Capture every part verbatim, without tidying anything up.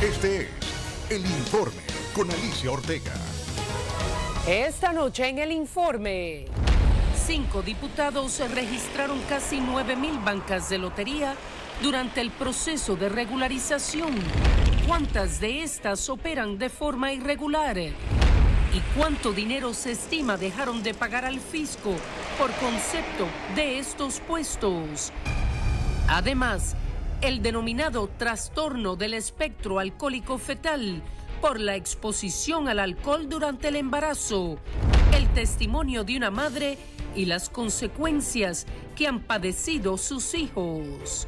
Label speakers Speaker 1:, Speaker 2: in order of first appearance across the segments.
Speaker 1: Este es El Informe con Alicia Ortega.
Speaker 2: Esta noche en El Informe,
Speaker 3: cinco diputados registraron casi nueve mil bancas de lotería durante el proceso de regularización. ¿Cuántas de estas operan de forma irregular? ¿Y cuánto dinero se estima dejaron de pagar al fisco por concepto de estos puestos? Además, el denominado trastorno del espectro alcohólico fetal por la exposición al alcohol durante el embarazo, el testimonio de una madre y las consecuencias que han padecido sus hijos.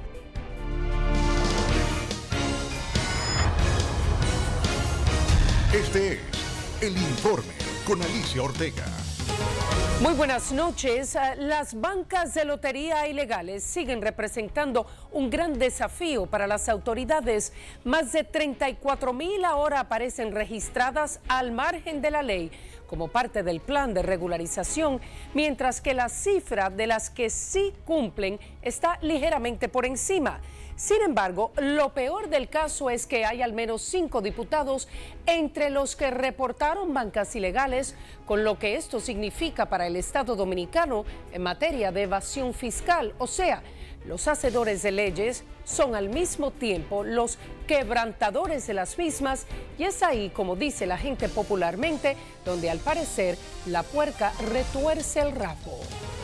Speaker 1: Este es El Informe con Alicia Ortega.
Speaker 2: muy buenas noches. Las bancas de lotería ilegales siguen representando un gran desafío para las autoridades. Más de treinta y cuatro mil ahora aparecen registradas al margen de la ley como parte del plan de regularización, mientras que la cifra de las que sí cumplen está ligeramente por encima. Sin embargo, lo peor del caso es que hay al menos cinco diputados entre los que reportaron bancas ilegales, con lo que esto significa para el Estado dominicano en materia de evasión fiscal. O sea, los hacedores de leyes son al mismo tiempo los quebrantadores de las mismas, y es ahí, como dice la gente popularmente, donde al parecer la puerca retuerce el rabo.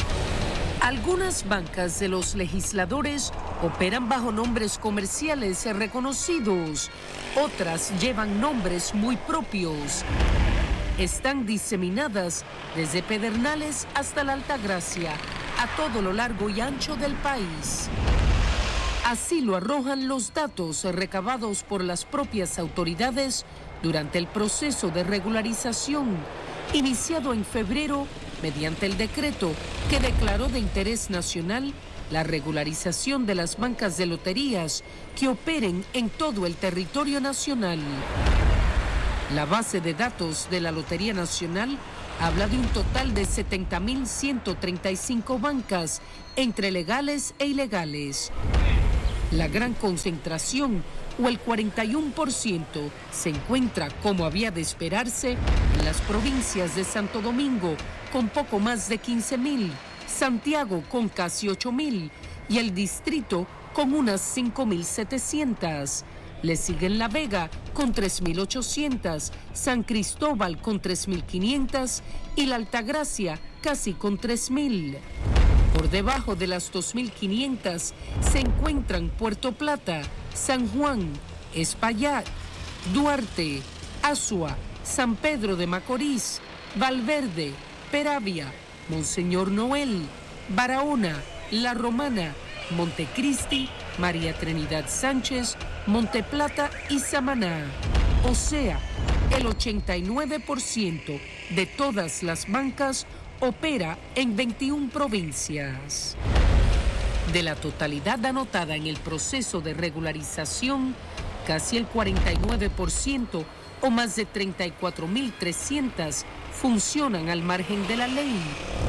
Speaker 3: Algunas bancas de los legisladores operan bajo nombres comerciales reconocidos, otras llevan nombres muy propios. Están diseminadas desde Pedernales hasta la Altagracia, a todo lo largo y ancho del país. Así lo arrojan los datos recabados por las propias autoridades durante el proceso de regularización, iniciado en febrero mediante el decreto que declaró de interés nacional la regularización de las bancas de loterías que operen en todo el territorio nacional. La base de datos de la Lotería Nacional habla de un total de setenta mil ciento treinta y cinco bancas, entre legales e ilegales. La gran concentración, o el cuarenta y uno por ciento, se encuentra, como había de esperarse, en las provincias de Santo Domingo, con poco más de quince mil, Santiago con casi ocho mil y el distrito con unas cinco mil setecientas. Le siguen La Vega con tres mil ochocientas, San Cristóbal con tres mil quinientas y la Altagracia casi con tres mil. Por debajo de las dos mil quinientas se encuentran Puerto Plata, San Juan, Espaillat, Duarte, Azua, San Pedro de Macorís, Valverde, Peravia, Monseñor Noel, Barahona, La Romana, Montecristi, María Trinidad Sánchez, Monteplata y Samaná. O sea, el ochenta y nueve por ciento de todas las bancas opera en veintiuna provincias. De la totalidad anotada en el proceso de regularización, casi el cuarenta y nueve por ciento o más de treinta y cuatro mil trescientas funcionan al margen de la ley.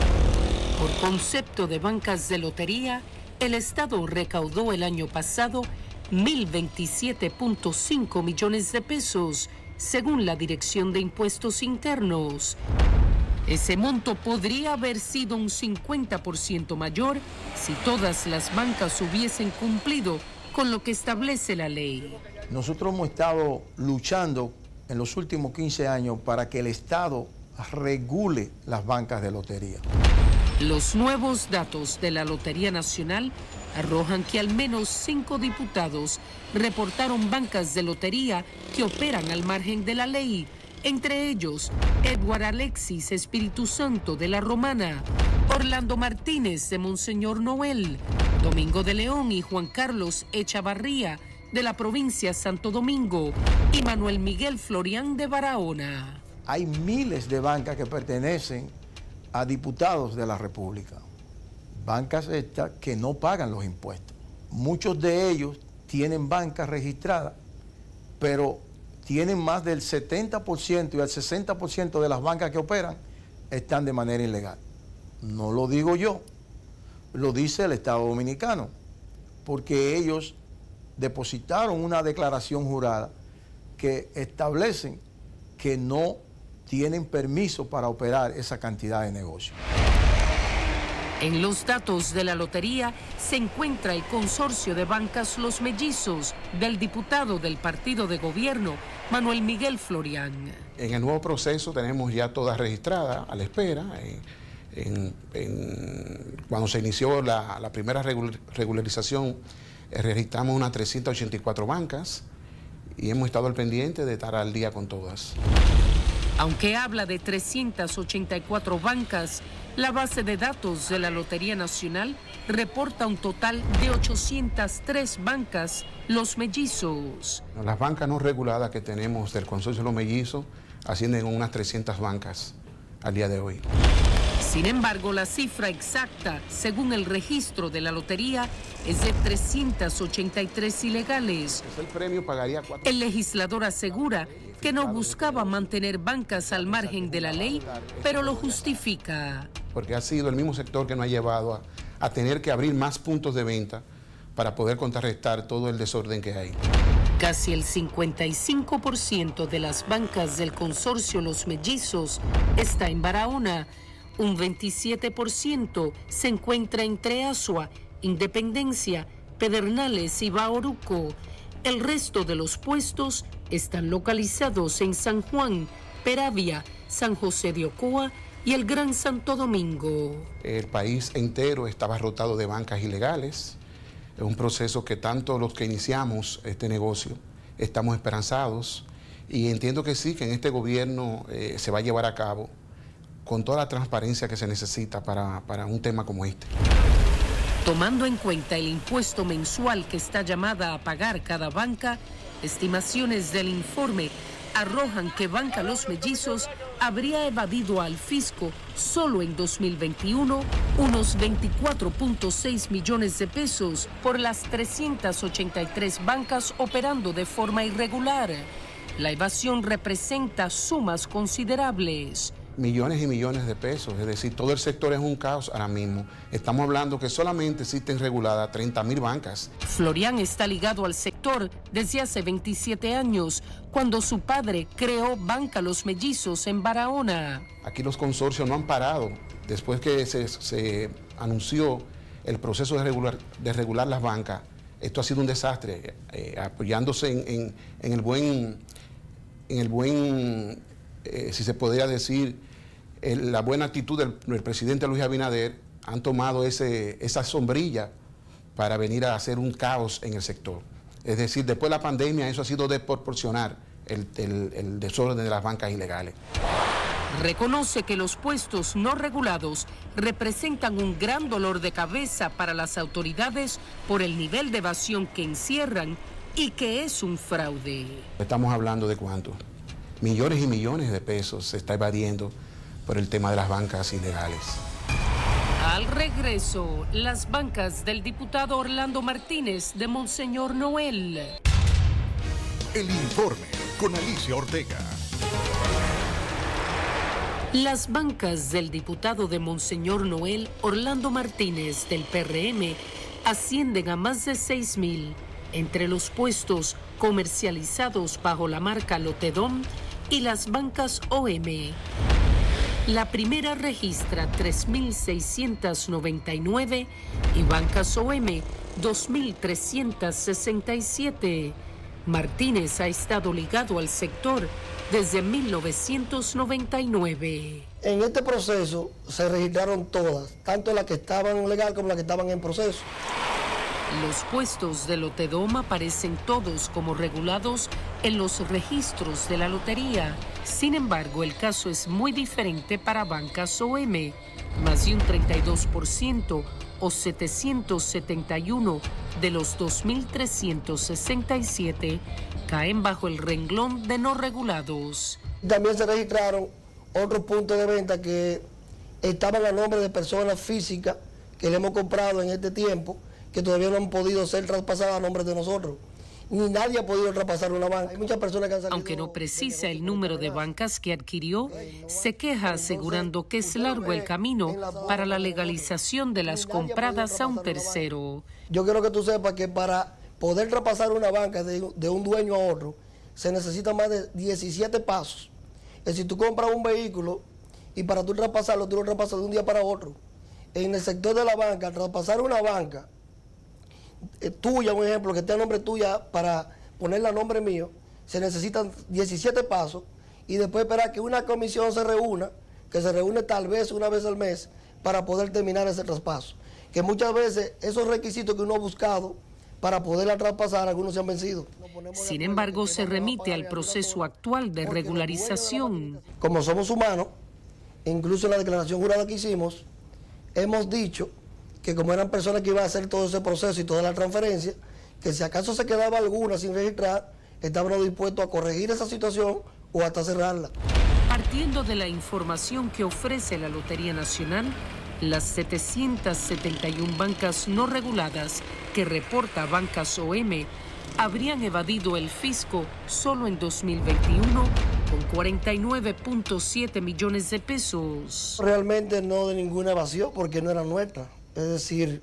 Speaker 3: Por concepto de bancas de lotería, el Estado recaudó el año pasado mil veintisiete punto cinco millones de pesos, según la Dirección de Impuestos Internos. Ese monto podría haber sido un cincuenta por ciento mayor si todas las bancas hubiesen cumplido con lo que establece la ley.
Speaker 4: Nosotros hemos estado luchando en los últimos quince años para que el Estado regule las bancas de lotería.
Speaker 3: Los nuevos datos de la Lotería Nacional arrojan que al menos cinco diputados reportaron bancas de lotería que operan al margen de la ley, entre ellos Edward Alexis Espíritu Santo de La Romana, Orlando Martínez de Monseñor Noel, Domingo de León y Juan Carlos Echavarría de la provincia Santo Domingo y Manuel Miguel Florián de Barahona.
Speaker 4: Hay miles de bancas que pertenecen a diputados de la República. Bancas estas que no pagan los impuestos. Muchos de ellos tienen bancas registradas, pero tienen más del setenta por ciento y el sesenta por ciento de las bancas que operan están de manera ilegal. No lo digo yo, lo dice el Estado Dominicano, porque ellos depositaron una declaración jurada que establecen que no tienen permiso para operar esa cantidad de negocios.
Speaker 3: En los datos de la lotería se encuentra el consorcio de bancas Los Mellizos del diputado del partido de gobierno, Manuel Miguel Florián.
Speaker 5: En el nuevo proceso tenemos ya todas registradas a la espera. En, en, en, cuando se inició la, la primera regularización, eh, registramos unas trescientas ochenta y cuatro bancas y hemos estado al pendiente de estar al día con todas.
Speaker 3: Aunque habla de trescientas ochenta y cuatro bancas, la base de datos de la Lotería Nacional reporta un total de ochocientas tres bancas Los Mellizos.
Speaker 5: Las bancas no reguladas que tenemos del consorcio Los Mellizos ascienden a unas trescientas bancas al día de hoy.
Speaker 3: Sin embargo, la cifra exacta, según el registro de la lotería, es de trescientas ochenta y tres ilegales.
Speaker 5: El premio pagaría cuatro...
Speaker 3: El legislador asegura que no buscaba mantener bancas al margen de la ley, pero lo justifica.
Speaker 5: Porque ha sido el mismo sector que nos ha llevado a, a tener que abrir más puntos de venta para poder contrarrestar todo el desorden que hay.
Speaker 3: Casi el cincuenta y cinco por ciento de las bancas del consorcio Los Mellizos está en Barahona. Un veintisiete por ciento se encuentra entre Asua, Independencia, Pedernales y Bauruco. El resto de los puestos están localizados en San Juan, Peravia, San José de Ocoa y el Gran Santo Domingo.
Speaker 5: El país entero está abarrotado de bancas ilegales. Es un proceso que tanto los que iniciamos este negocio estamos esperanzados y entiendo que sí, que en este gobierno eh, se va a llevar a cabo con toda la transparencia que se necesita para, para un tema como este.
Speaker 3: Tomando en cuenta el impuesto mensual que está llamada a pagar cada banca, estimaciones del informe arrojan que Banca Los Mellizos habría evadido al fisco solo en dos mil veintiuno unos veinticuatro punto seis millones de pesos por las trescientas ochenta y tres bancas operando de forma irregular. La evasión representa sumas considerables.
Speaker 5: Millones y millones de pesos, es decir, todo el sector es un caos ahora mismo. Estamos hablando que solamente existen reguladas treinta mil bancas.
Speaker 3: Florián está ligado al sector desde hace veintisiete años, cuando su padre creó Banca Los Mellizos en Barahona.
Speaker 5: Aquí los consorcios no han parado. Después que se, se anunció el proceso de regular, de regular las bancas, esto ha sido un desastre, eh, apoyándose en, en, en el buen, en el buen eh, si se podría decir, el, la buena actitud del, del presidente Luis Abinader, han tomado ese, esa sombrilla para venir a hacer un caos en el sector. Es decir, después de la pandemia eso ha sido desproporcionar el, el, el desorden de las bancas ilegales.
Speaker 3: Reconoce que los puestos no regulados representan un gran dolor de cabeza para las autoridades por el nivel de evasión que encierran y que es un fraude.
Speaker 5: Estamos hablando de cuánto, millones y millones de pesos se está evadiendo por el tema de las bancas ilegales.
Speaker 3: Al regreso, las bancas del diputado Orlando Martínez de Monseñor Noel.
Speaker 1: El informe con Alicia Ortega.
Speaker 3: Las bancas del diputado de Monseñor Noel, Orlando Martínez, del P R M, ascienden a más de seis mil, entre los puestos comercializados bajo la marca Lotedom y las bancas O M. La primera registra tres mil seiscientas noventa y nueve y bancas O M dos mil trescientas sesenta y siete. Martínez ha estado ligado al sector desde mil novecientos noventa y nueve.
Speaker 6: En este proceso se registraron todas, tanto las que estaban legal como las que estaban en proceso.
Speaker 3: Los puestos de Lotedom aparecen todos como regulados en los registros de la lotería. Sin embargo, el caso es muy diferente para bancas O M. Más de un treinta y dos por ciento o setecientos setenta y uno de los dos mil trescientos sesenta y siete caen bajo el renglón de no regulados.
Speaker 6: También se registraron otros puntos de venta que estaban a nombre de personas físicas que le hemos comprado en este tiempo, que todavía no han podido ser traspasadas a nombre de nosotros. Ni nadie ha podido traspasar una banca. Hay muchas personas que han salido...
Speaker 3: Aunque no precisa el número de bancas que adquirió, se queja asegurando que es largo el camino para la legalización de las compradas a un tercero.
Speaker 6: Yo quiero que tú sepas que para poder traspasar una banca de, de un dueño a otro, se necesitan más de diecisiete pasos. Es decir, tú compras un vehículo y para tú traspasarlo, tú lo traspasas de un día para otro. En el sector de la banca, traspasar una banca eh, tuya, un ejemplo, que esté a nombre tuya para ponerla a nombre mío, se necesitan diecisiete pasos y después esperar que una comisión se reúna, que se reúne tal vez una vez al mes, para poder terminar ese traspaso. Que muchas veces esos requisitos que uno ha buscado para poderla traspasar, algunos se han vencido.
Speaker 3: Sin embargo, se remite al proceso actual de regularización.
Speaker 6: Como somos humanos, incluso en la declaración jurada que hicimos, hemos dicho que como eran personas que iban a hacer todo ese proceso y toda la transferencia, que si acaso se quedaba alguna sin registrar, estábamos dispuestos a corregir esa situación o hasta cerrarla.
Speaker 3: Partiendo de la información que ofrece la Lotería Nacional, las setecientas setenta y una bancas no reguladas que reporta Bancas O M habrían evadido el fisco solo en dos mil veintiuno con cuarenta y nueve punto siete millones de pesos.
Speaker 6: Realmente no de ninguna evasión porque no era nuestra. Es decir,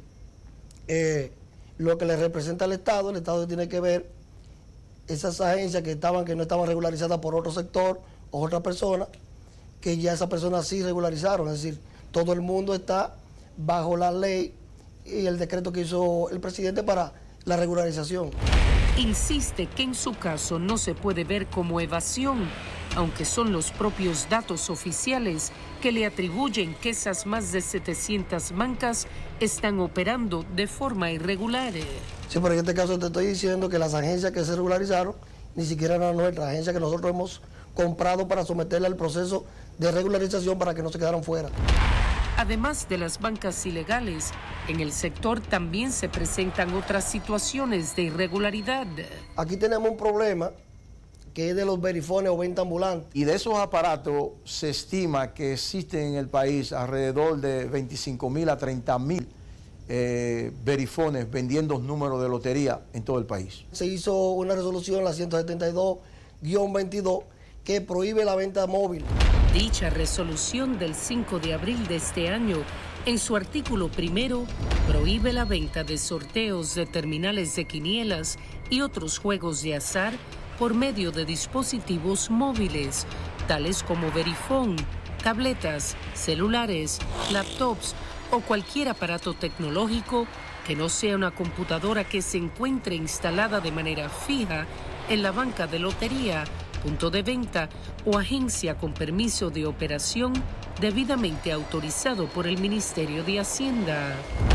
Speaker 6: eh, lo que le representa al Estado, el Estado tiene que ver esas agencias que estaban que no estaban regularizadas por otro sector o otra persona, que ya esas personas sí regularizaron. Es decir, todo el mundo está bajo la ley y el decreto que hizo el presidente para la regularización.
Speaker 3: Insiste que en su caso no se puede ver como evasión, aunque son los propios datos oficiales que le atribuyen que esas más de setecientas bancas están operando de forma irregular.
Speaker 6: Sí, pero en este caso te estoy diciendo que las agencias que se regularizaron ni siquiera eran nuestras, agencias que nosotros hemos comprado para someterle al proceso de regularización para que no se quedaran fuera.
Speaker 3: Además de las bancas ilegales, en el sector también se presentan otras situaciones de irregularidad.
Speaker 6: Aquí tenemos un problema que es de los verifones o venta ambulante.
Speaker 4: Y de esos aparatos se estima que existen en el país alrededor de veinticinco mil a treinta mil eh, verifones vendiendo números de lotería en todo el país.
Speaker 6: Se hizo una resolución, la ciento setenta y dos guión veintidós, que prohíbe la venta móvil.
Speaker 3: Dicha resolución del cinco de abril de este año, en su artículo primero, prohíbe la venta de sorteos de terminales de quinielas y otros juegos de azar por medio de dispositivos móviles, tales como verifón, tabletas, celulares, laptops o cualquier aparato tecnológico que no sea una computadora que se encuentre instalada de manera fija en la banca de lotería, punto de venta o agencia con permiso de operación debidamente autorizado por el Ministerio de Hacienda.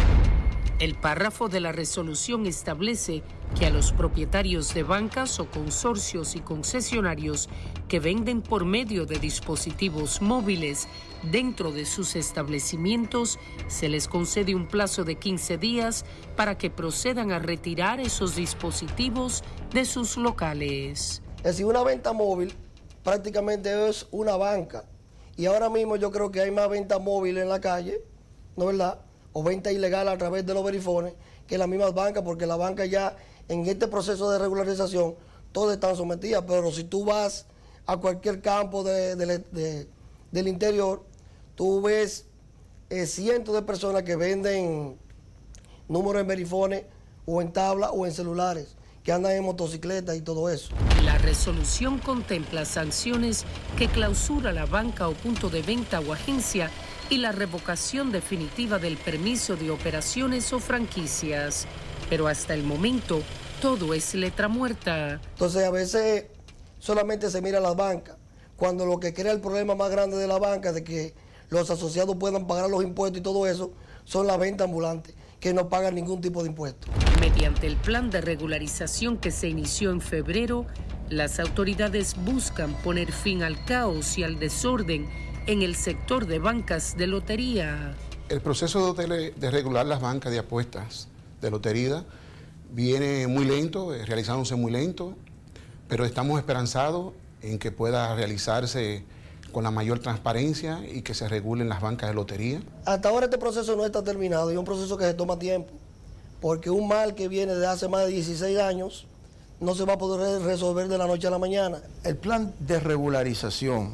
Speaker 3: El párrafo de la resolución establece que a los propietarios de bancas o consorcios y concesionarios que venden por medio de dispositivos móviles dentro de sus establecimientos se les concede un plazo de quince días para que procedan a retirar esos dispositivos de sus locales.
Speaker 6: Es decir, una venta móvil prácticamente es una banca. Y ahora mismo yo creo que hay más venta móvil en la calle, ¿no es verdad? O venta ilegal a través de los verifones que las mismas bancas, porque la banca ya en este proceso de regularización todas están sometidas. Pero si tú vas a cualquier campo de, de, de, del interior, tú ves eh, cientos de personas que venden números en verifones o en tabla o en celulares, que andan en motocicletas y todo eso.
Speaker 3: La resolución contempla sanciones que clausura la banca o punto de venta o agencia y la revocación definitiva del permiso de operaciones o franquicias. Pero hasta el momento, todo es letra muerta.
Speaker 6: Entonces, a veces solamente se mira las bancas, cuando lo que crea el problema más grande de la banca, de que los asociados puedan pagar los impuestos y todo eso, son las ventas ambulantes, que no pagan ningún tipo de impuesto.
Speaker 3: Mediante el plan de regularización que se inició en febrero, las autoridades buscan poner fin al caos y al desorden en el sector de bancas de lotería.
Speaker 5: El proceso de, de regular las bancas de apuestas de lotería viene muy lento, realizándose muy lento, pero estamos esperanzados en que pueda realizarse con la mayor transparencia y que se regulen las bancas de lotería.
Speaker 6: Hasta ahora este proceso no está terminado y es un proceso que se toma tiempo, porque un mal que viene de hace más de dieciséis años no se va a poder resolver de la noche a la mañana.
Speaker 4: El plan de regularización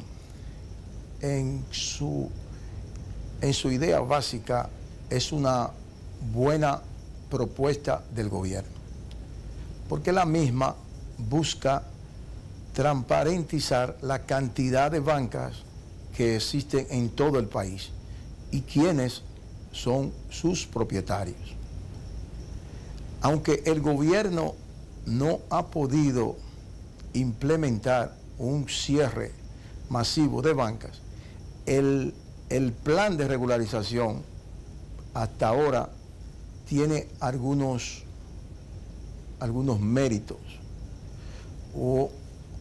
Speaker 4: en su, en su idea básica es una buena propuesta del gobierno. porque la misma busca transparentizar la cantidad de bancas que existen en todo el país y quiénes son sus propietarios. Aunque el gobierno no ha podido implementar un cierre masivo de bancas, el, el plan de regularización hasta ahora tiene algunos, algunos méritos o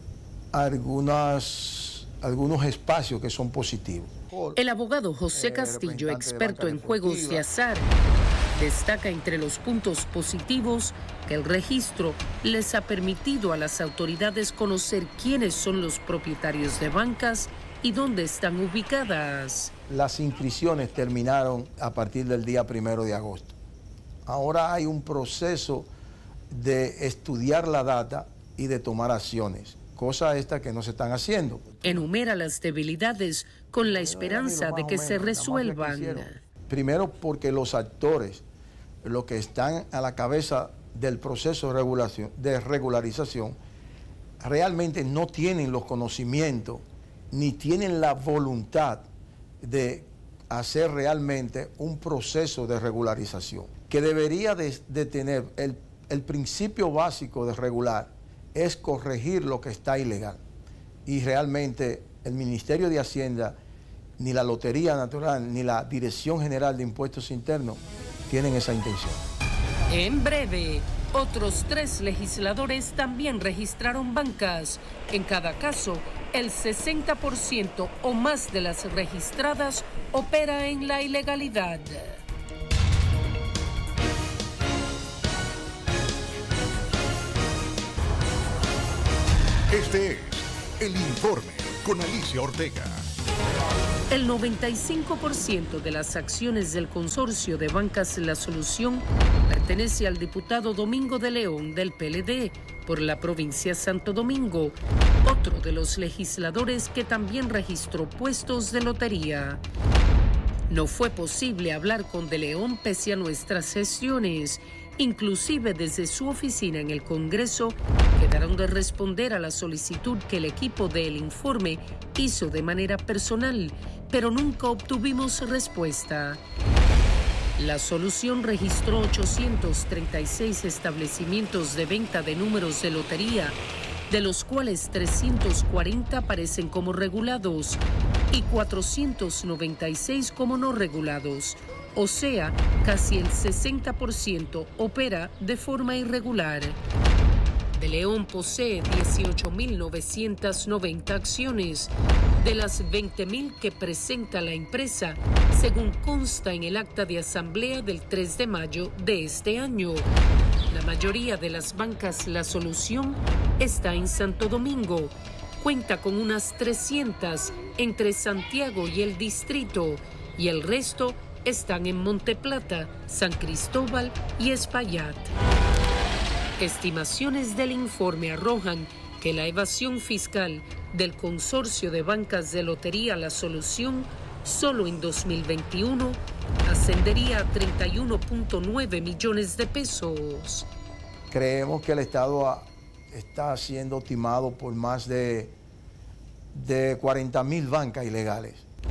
Speaker 4: algunas, algunos espacios que son positivos.
Speaker 3: El abogado José Castillo, experto en juegos de azar, destaca entre los puntos positivos que el registro les ha permitido a las autoridades conocer quiénes son los propietarios de bancas y dónde están ubicadas.
Speaker 4: Las inscripciones terminaron a partir del día primero de agosto. Ahora hay un proceso de estudiar la data y de tomar acciones, cosa esta que no se están haciendo.
Speaker 3: Enumera las debilidades con la esperanza de que se resuelvan.
Speaker 4: Primero porque los actores, los que están a la cabeza del proceso de, regulación, de regularización, realmente no tienen los conocimientos ni tienen la voluntad de hacer realmente un proceso de regularización, que debería de, de tener el, el principio básico de regular, es corregir lo que está ilegal. Y realmente el Ministerio de Hacienda, ni la Lotería Natural, ni la Dirección General de Impuestos Internos tienen esa intención.
Speaker 3: En breve, otros tres legisladores también registraron bancas. En cada caso, el sesenta por ciento o más de las registradas opera en la ilegalidad.
Speaker 1: Este es El Informe con Alicia Ortega.
Speaker 3: El noventa y cinco por ciento de las acciones del consorcio de Bancas La Solución pertenece al diputado Domingo de León del P L D por la provincia Santo Domingo, otro de los legisladores que también registró puestos de lotería. No fue posible hablar con De León pese a nuestras gestiones. Inclusive desde su oficina en el Congreso, quedaron de responder a la solicitud que el equipo del Informe hizo de manera personal, pero nunca obtuvimos respuesta. La Solución registró ochocientos treinta y seis establecimientos de venta de números de lotería, de los cuales trescientos cuarenta aparecen como regulados y cuatrocientos noventa y seis como no regulados. O sea, casi el sesenta por ciento opera de forma irregular. De León posee dieciocho mil novecientas noventa acciones, de las veinte mil que presenta la empresa, según consta en el acta de asamblea del tres de mayo de este año. La mayoría de las bancas La Solución está en Santo Domingo. Cuenta con unas trescientas entre Santiago y el Distrito, y el resto están en Monteplata, San Cristóbal y Espaillat. Estimaciones del informe arrojan que la evasión fiscal del consorcio de bancas de lotería La Solución solo en dos mil veintiuno ascendería a treinta y uno punto nueve millones de pesos.
Speaker 4: Creemos que el Estado ha, está siendo timado por más de, de cuarenta mil bancas ilegales.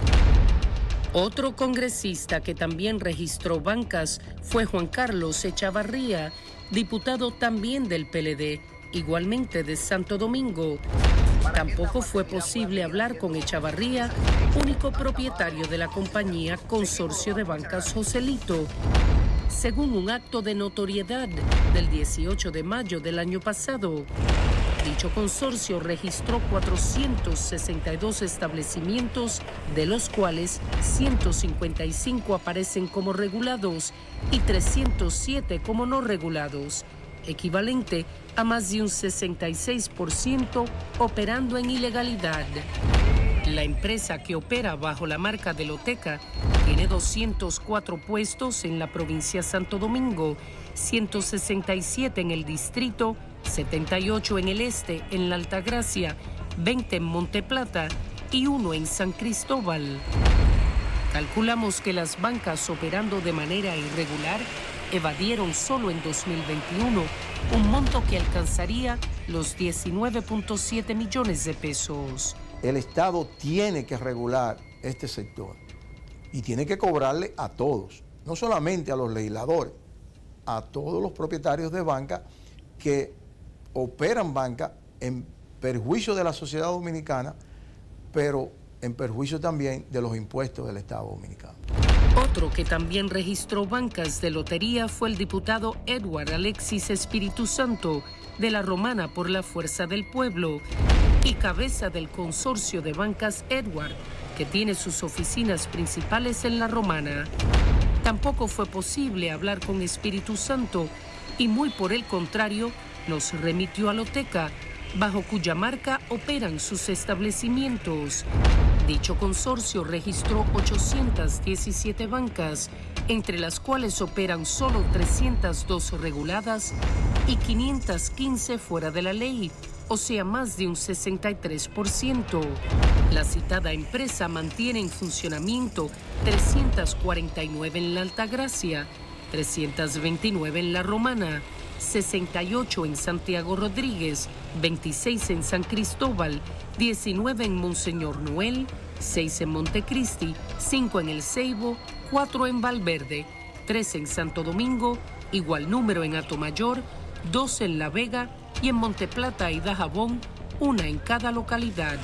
Speaker 3: Otro congresista que también registró bancas fue Juan Carlos Echavarría, diputado también del P L D, igualmente de Santo Domingo. Tampoco fue posible hablar con Echavarría, único propietario de la compañía Consorcio de Bancas Joselito. Según un acto de notoriedad del dieciocho de mayo del año pasado, dicho consorcio registró cuatrocientos sesenta y dos establecimientos, de los cuales ciento cincuenta y cinco aparecen como regulados y trescientos siete como no regulados, equivalente a más de un sesenta y seis por ciento operando en ilegalidad. La empresa, que opera bajo la marca de Loteca, tiene doscientos cuatro puestos en la provincia Santo Domingo, ciento sesenta y siete en el distrito, setenta y ocho en el este, en la Altagracia, veinte en Monteplata y uno en San Cristóbal. Calculamos que las bancas operando de manera irregular evadieron solo en dos mil veintiuno un monto que alcanzaría los diecinueve punto siete millones de pesos.
Speaker 4: El Estado tiene que regular este sector y tiene que cobrarle a todos, no solamente a los legisladores, a todos los propietarios de banca que operan banca en perjuicio de la sociedad dominicana, pero en perjuicio también de los impuestos del Estado dominicano.
Speaker 3: Otro que también registró bancas de lotería fue el diputado Edward Alexis Espíritu Santo, de la Romana por la Fuerza del Pueblo, y cabeza del consorcio de bancas Edward, que tiene sus oficinas principales en la Romana. Tampoco fue posible hablar con Espíritu Santo y muy por el contrario nos remitió a Loteca, bajo cuya marca operan sus establecimientos. Dicho consorcio registró ochocientas diecisiete bancas, entre las cuales operan solo trescientas dos reguladas y quinientas quince fuera de la ley, o sea, más de un sesenta y tres por ciento. La citada empresa mantiene en funcionamiento trescientas cuarenta y nueve en la Altagracia, trescientas veintinueve en la Romana, sesenta y ocho en Santiago Rodríguez, veintiséis en San Cristóbal, diecinueve en Monseñor Noel, seis en Montecristi, cinco en El Ceibo, cuatro en Valverde, tres en Santo Domingo, igual número en Atomayor, dos en La Vega y en Monteplata y Dajabón, una en cada localidad.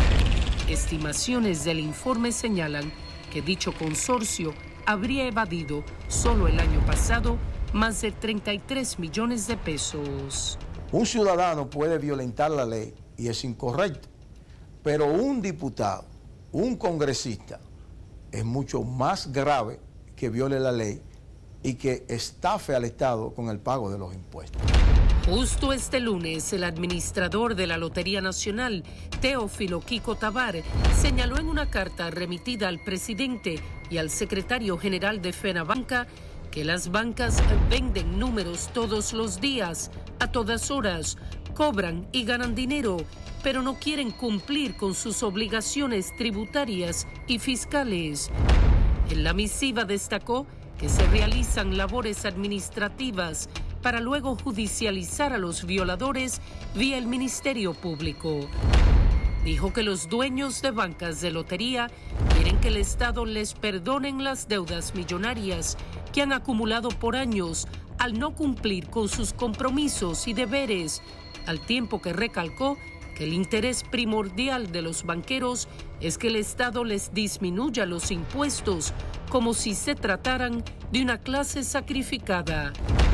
Speaker 3: Estimaciones del informe señalan que dicho consorcio habría evadido solo el año pasado más de treinta y tres millones de pesos.
Speaker 4: Un ciudadano puede violentar la ley y es incorrecto, pero un diputado, un congresista, es mucho más grave que viole la ley y que estafe al Estado con el pago de los impuestos.
Speaker 3: Justo este lunes, el administrador de la Lotería Nacional, Teófilo Kiko Tabar, señaló en una carta remitida al presidente y al secretario general de FENABANCA que las bancas venden números todos los días, a todas horas, cobran y ganan dinero, pero no quieren cumplir con sus obligaciones tributarias y fiscales. En la misiva destacó que se realizan labores administrativas para luego judicializar a los violadores vía el Ministerio Público. Dijo que los dueños de bancas de lotería quieren que el Estado les perdonen las deudas millonarias que han acumulado por años al no cumplir con sus compromisos y deberes, al tiempo que recalcó que el interés primordial de los banqueros es que el Estado les disminuya los impuestos como si se trataran de una clase sacrificada.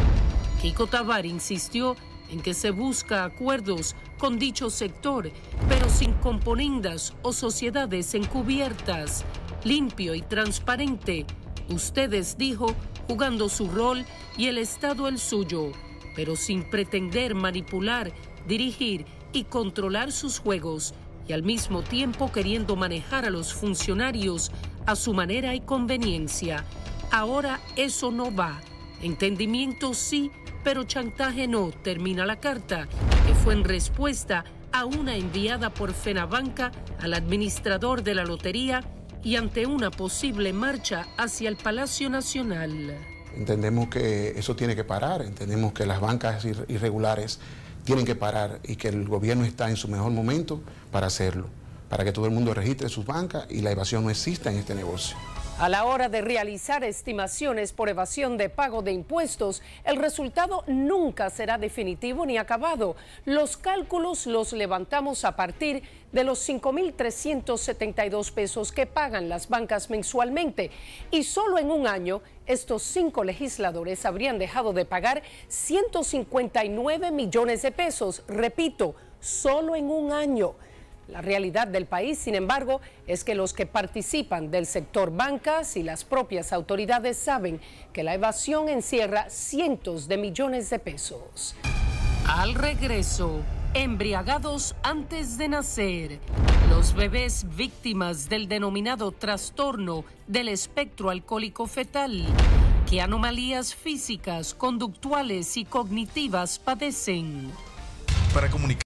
Speaker 3: Kiko Tabar insistió en que se busca acuerdos con dicho sector, pero sin componendas o sociedades encubiertas, limpio y transparente. Ustedes, dijo, jugando su rol y el Estado el suyo, pero sin pretender manipular, dirigir y controlar sus juegos y al mismo tiempo queriendo manejar a los funcionarios a su manera y conveniencia. Ahora eso no va. Entendimiento sí, pero chantaje no, termina la carta, que fue en respuesta a una enviada por FENABANCA al administrador de la lotería y ante una posible marcha hacia el Palacio Nacional.
Speaker 5: Entendemos que eso tiene que parar, entendemos que las bancas irregulares tienen que parar y que el gobierno está en su mejor momento para hacerlo, para que todo el mundo registre sus bancas y la evasión no exista en este negocio.
Speaker 2: A la hora de realizar estimaciones por evasión de pago de impuestos, el resultado nunca será definitivo ni acabado. Los cálculos los levantamos a partir de los cinco mil trescientos setenta y dos pesos que pagan las bancas mensualmente. Y solo en un año, estos cinco legisladores habrían dejado de pagar ciento cincuenta y nueve millones de pesos. Repito, solo en un año. La realidad del país, sin embargo, es que los que participan del sector bancas y las propias autoridades saben que la evasión encierra cientos de millones de pesos.
Speaker 3: Al regreso, embriagados antes de nacer, los bebés víctimas del denominado trastorno del espectro alcohólico fetal, ¿qué anomalías físicas, conductuales y cognitivas padecen?
Speaker 1: Para comunicar